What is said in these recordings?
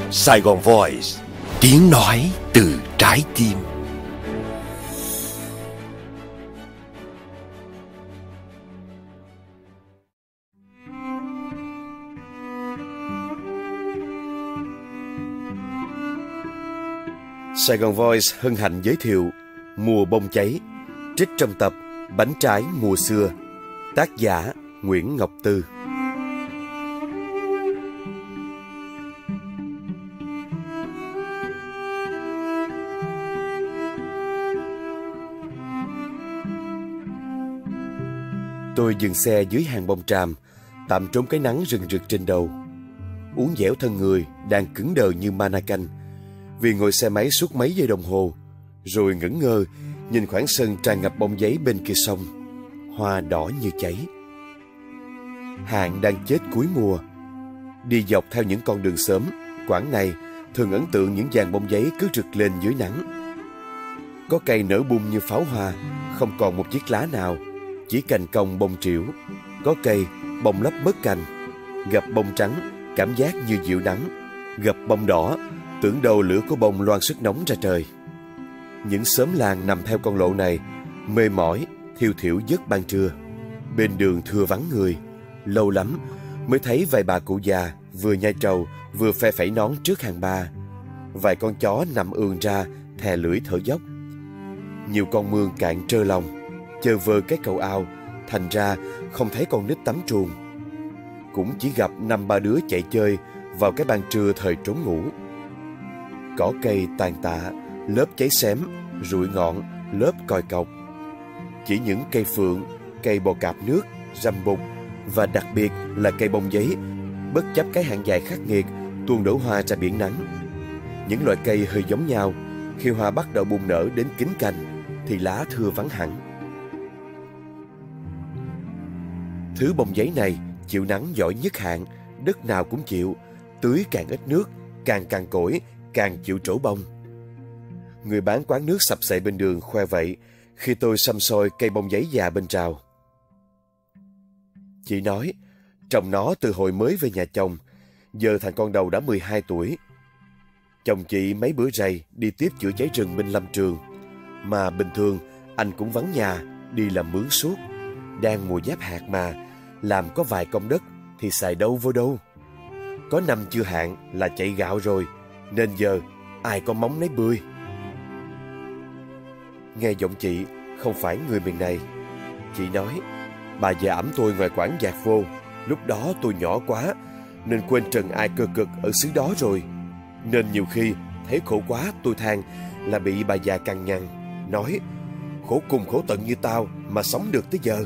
Saigon Voice, tiếng nói từ trái tim. Saigon Voice hân hạnh giới thiệu Mùa bông cháy, trích trong tập Bánh trái mùa xưa, tác giả Nguyễn Ngọc Tư. Tôi dừng xe dưới hàng bông tràm, tạm trốn cái nắng rừng rực trên đầu. Uốn dẻo thân người đang cứng đờ như mannequin vì ngồi xe máy suốt mấy giây đồng hồ, rồi ngẩn ngơ nhìn khoảng sân tràn ngập bông giấy bên kia sông, hoa đỏ như cháy. Hạn đang chết cuối mùa. Đi dọc theo những con đường xóm quãng này thường ấn tượng những dàn bông giấy cứ rực lên dưới nắng. Có cây nở bung như pháo hoa, không còn một chiếc lá nào, chỉ cành cong bông trĩu. Có cây bông lấp mất cành, gặp bông trắng cảm giác như dịu nắng, gặp bông đỏ tưởng đâu lửa của bông loang sức nóng ra trời. Những xóm làng nằm theo con lộ này mê mỏi thiêu thiểu giấc ban trưa. Bên đường thưa vắng người, lâu lắm mới thấy vài bà cụ già vừa nhai trầu vừa phe phẩy nón trước hàng ba. Vài con chó nằm ườn ra thè lưỡi thở dốc. Nhiều con mương cạn trơ lòng, chơ vơ cái cầu ao, thành ra không thấy con nít tắm truồng. Cũng chỉ gặp 5-3 đứa chạy chơi vào cái ban trưa thời trốn ngủ. Cỏ cây tàn tạ, lớp cháy xém, rụi ngọn, lớp còi cọc. Chỉ những cây phượng, cây bò cạp nước, răm bụt và đặc biệt là cây bông giấy, bất chấp cái hạn dài khắc nghiệt, tuôn đổ hoa ra biển nắng. Những loại cây hơi giống nhau, khi hoa bắt đầu bung nở đến kín cành thì lá thưa vắng hẳn. Thứ bông giấy này chịu nắng giỏi nhất hạn, đất nào cũng chịu, tưới càng ít nước, càng cằn cỗi, càng chịu trổ bông. Người bán quán nước sập sệ bên đường khoe vậy khi tôi săm soi cây bông giấy già bên trào. Chị nói, trồng nó từ hồi mới về nhà chồng, giờ thằng con đầu đã 12 tuổi. Chồng chị mấy bữa rày đi tiếp chữa cháy rừng bên lâm trường, mà bình thường anh cũng vắng nhà, đi làm mướn suốt. Đang mùa giáp hạt mà, làm có vài công đất thì xài đâu vô đâu. Có năm chưa hạn là chạy gạo rồi, nên giờ ai có móng nấy bươi. Nghe giọng chị không phải người miền này. Chị nói, bà già ẵm tôi ngoài quán dạt vô, lúc đó tôi nhỏ quá nên quên trần ai cơ cực ở xứ đó rồi. Nên nhiều khi thấy khổ quá tôi than là bị bà già cằn nhằn, nói khổ cùng khổ tận như tao mà sống được tới giờ.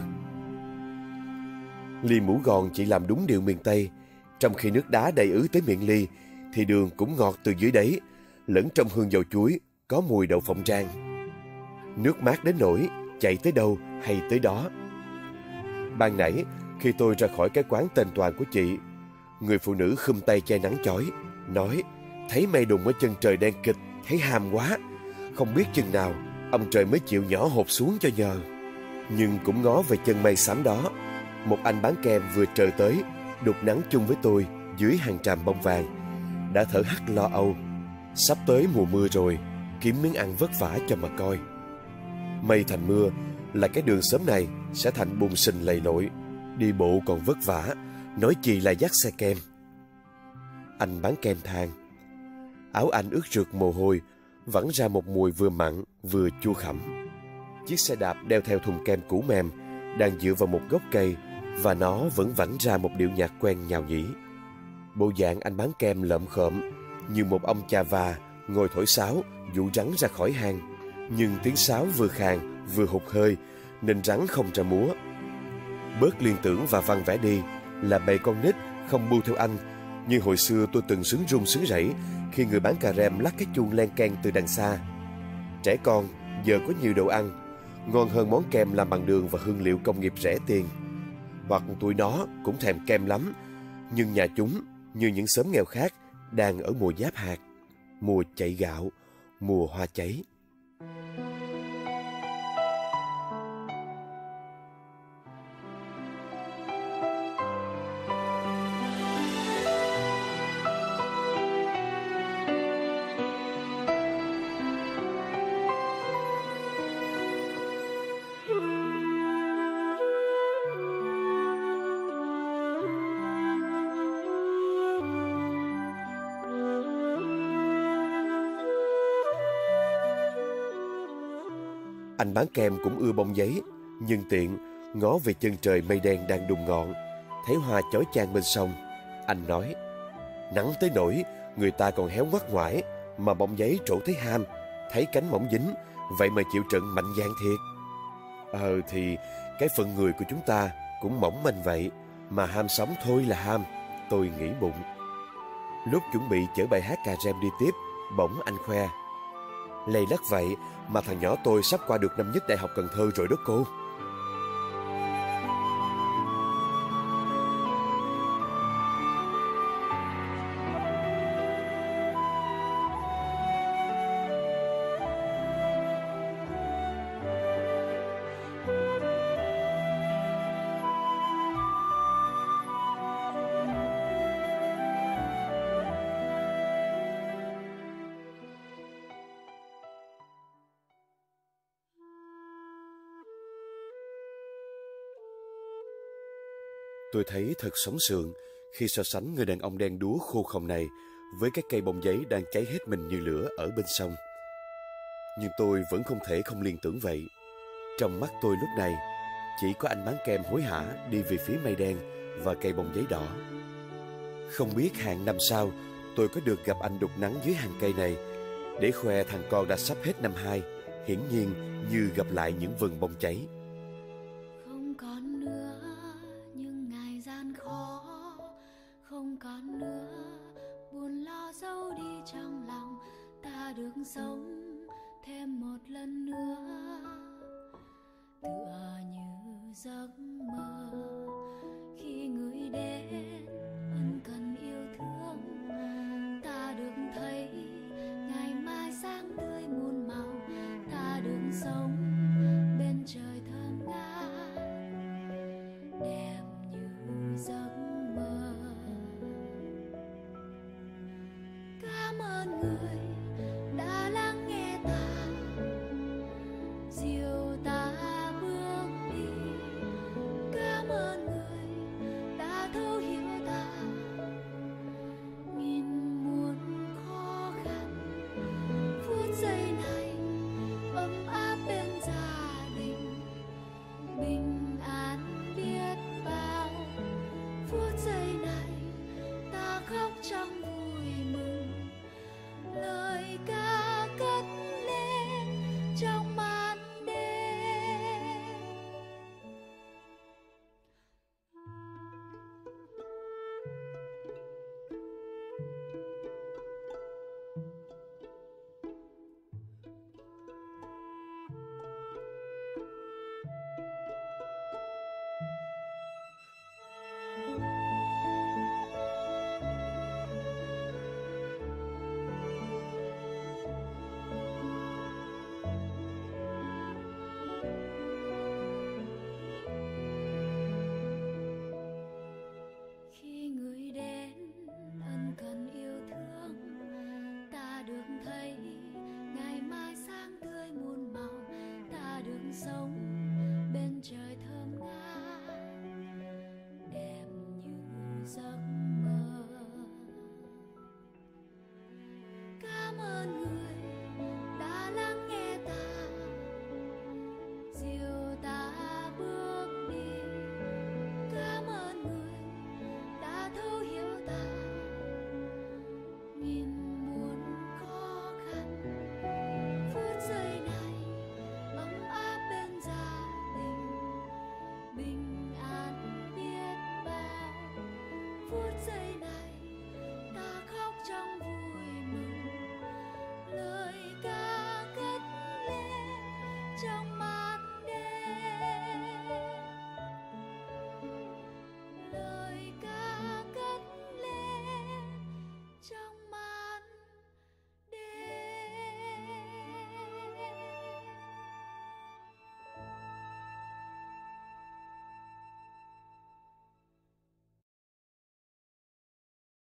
Ly mũ gòn chị làm đúng điều miền Tây. Trong khi nước đá đầy ứ tới miệng ly thì đường cũng ngọt từ dưới đáy, lẫn trong hương dầu chuối có mùi đậu phộng rang. Nước mát đến nỗi chạy tới đâu hay tới đó. Ban nãy khi tôi ra khỏi cái quán tên toàn của chị, người phụ nữ khum tay che nắng chói, nói thấy mây đùng ở chân trời đen kịch, thấy ham quá, không biết chừng nào ông trời mới chịu nhỏ hộp xuống cho nhờ. Nhưng cũng ngó về chân mây xám đó, một anh bán kem vừa trời tới, đục nắng chung với tôi dưới hàng tràm bông vàng, đã thở hắt lo âu. Sắp tới mùa mưa rồi, kiếm miếng ăn vất vả cho mà coi. Mây thành mưa là cái đường xóm này sẽ thành bùn sình lầy lội, đi bộ còn vất vả, nói chi là dắt xe kem. Anh bán kem than. Áo anh ướt rượt mồ hôi, vẳng ra một mùi vừa mặn vừa chua khẳm. Chiếc xe đạp đeo theo thùng kem cũ mềm đang dựa vào một gốc cây, và nó vẫn vẳng ra một điệu nhạc quen nhào nhĩ. Bộ dạng anh bán kem lợm khợm như một ông cha và ngồi thổi sáo dụ rắn ra khỏi hang, nhưng tiếng sáo vừa khàn vừa hụt hơi nên rắn không ra múa. Bớt liên tưởng và văn vẽ đi là bầy con nít không bu theo anh như hồi xưa tôi từng sướng rung sướng rẩy khi người bán cà rem lắc cái chuông len keng từ đằng xa. Trẻ con giờ có nhiều đồ ăn ngon hơn món kem làm bằng đường và hương liệu công nghiệp rẻ tiền. Hoặc tụi nó cũng thèm kem lắm, nhưng nhà chúng như những xóm nghèo khác đang ở mùa giáp hạt, mùa chạy gạo, mùa hoa cháy. Anh bán kem cũng ưa bông giấy, nhưng tiện ngó về chân trời mây đen đang đùng ngọn, thấy hoa chói chang bên sông. Anh nói, nắng tới nỗi người ta còn héo ngoắt ngoải, mà bông giấy trổ thấy ham, thấy cánh mỏng dính, vậy mà chịu trận mạnh dạn thiệt. Thì cái phận người của chúng ta cũng mỏng manh vậy, mà ham sống thôi là ham, tôi nghĩ bụng. Lúc chuẩn bị chở bài hát cà rem đi tiếp, bỗng anh khoe, lầy lắc vậy mà thằng nhỏ tôi sắp qua được năm nhất Đại học Cần Thơ rồi đó cô. Tôi thấy thật sống sượng khi so sánh người đàn ông đen đúa khô khòng này với cái cây bông giấy đang cháy hết mình như lửa ở bên sông. Nhưng tôi vẫn không thể không liên tưởng vậy. Trong mắt tôi lúc này, chỉ có anh bán kem hối hả đi về phía mây đen và cây bông giấy đỏ. Không biết hàng năm sau tôi có được gặp anh đục nắng dưới hàng cây này để khoe thằng con đã sắp hết năm 2, hiển nhiên như gặp lại những vườn bông cháy. Không còn nữa những ngày gian khó, không còn nữa buồn lo giấu đi trong lòng, ta được sống thêm một lần nữa, tựa như giấc mơ khi người đến ân cần yêu thương, ta được thấy ngày mai sáng tươi muôn màu, ta được sống bên trời thơm ngát đẹp như giấc mơ. Cảm ơn người đã lắng nghe ta, dìu ta bước đi. Cảm ơn người đã thấu hiểu ta, nghìn muôn khó khăn. Phút giây này ấm áp bên gia đình, bình an biết bao. Phút giây này ta khóc trong vui mừng, lời ca cất lên trong màn đêm. Khi người đến ân cần yêu thương, ta được thấy ngày mai sáng tươi muôn màu, ta được sống